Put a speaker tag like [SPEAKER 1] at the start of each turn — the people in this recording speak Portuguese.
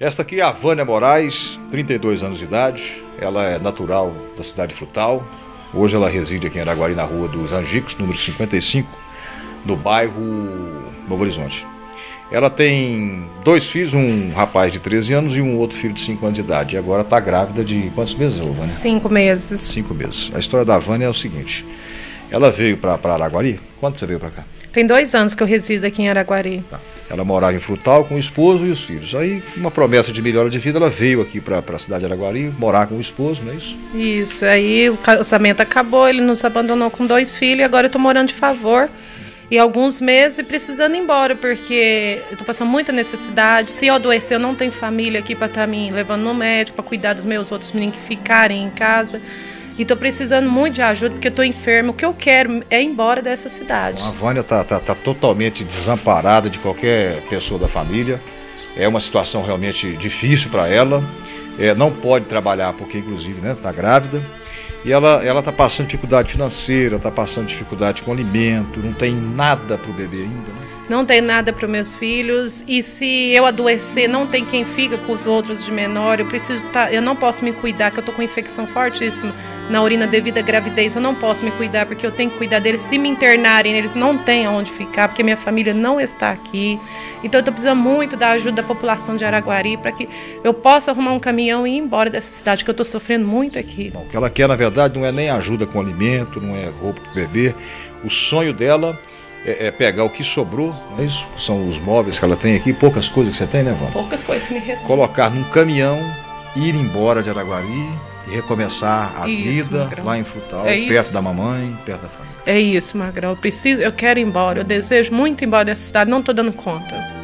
[SPEAKER 1] Esta aqui é a Vânia Moraes, 32 anos de idade. Ela é natural da cidade de Frutal. Hoje ela reside aqui em Araguari, na Rua dos Angicos, número 55, no bairro Novo Horizonte. Ela tem 2 filhos, um rapaz de 13 anos e um outro filho de 5 anos de idade. E agora está grávida de quantos meses, Vânia?
[SPEAKER 2] 5 meses.
[SPEAKER 1] 5 meses. A história da Vânia é o seguinte: ela veio para Araguari. Quando você veio para cá?
[SPEAKER 2] Tem 2 anos que eu resido aqui em Araguari.
[SPEAKER 1] Tá. Ela morava em Frutal com o esposo e os filhos. Aí, uma promessa de melhora de vida, ela veio aqui para a cidade de Araguari morar com o esposo, não é isso?
[SPEAKER 2] Isso. Aí o casamento acabou, ele nos abandonou com 2 filhos e agora eu estou morando de favor. E alguns meses precisando ir embora, porque eu estou passando muita necessidade. Se eu adoecer, eu não tenho família aqui para estar me levando no médico, para cuidar dos meus outros meninos que ficarem em casa. E estou precisando muito de ajuda, porque eu estou enferma. O que eu quero é ir embora dessa cidade.
[SPEAKER 1] A Vânia tá totalmente desamparada de qualquer pessoa da família. É uma situação realmente difícil para ela. Não pode trabalhar porque, inclusive, né, está grávida. E ela está passando dificuldade financeira, está passando dificuldade com alimento, não tem nada para o bebê ainda, né?
[SPEAKER 2] Não tem nada para os meus filhos, e se eu adoecer, não tem quem fica com os outros de menor. Eu não posso me cuidar, que eu estou com infecção fortíssima na urina devido à gravidez. Eu não posso me cuidar, porque eu tenho que cuidar deles. Se me internarem, eles não têm aonde ficar, porque minha família não está aqui. Então eu estou precisando muito da ajuda da população de Araguari, para que eu possa arrumar um caminhão e ir embora dessa cidade, que eu estou sofrendo muito aqui.
[SPEAKER 1] Bom, o que ela quer, na verdade, não é nem ajuda com alimento, não é roupa para o bebê. O sonho dela é pegar o que sobrou, não é isso? São os móveis que ela tem aqui, poucas coisas que você tem, né, Vânia?
[SPEAKER 2] Poucas coisas que me restam.
[SPEAKER 1] Colocar num caminhão, ir embora de Araguari e recomeçar a vida
[SPEAKER 2] Magrão.
[SPEAKER 1] lá em Frutal,
[SPEAKER 2] É
[SPEAKER 1] perto da mamãe, perto da família.
[SPEAKER 2] É isso, Magrão. Eu quero ir embora. Eu desejo muito ir embora dessa cidade, não estou dando conta.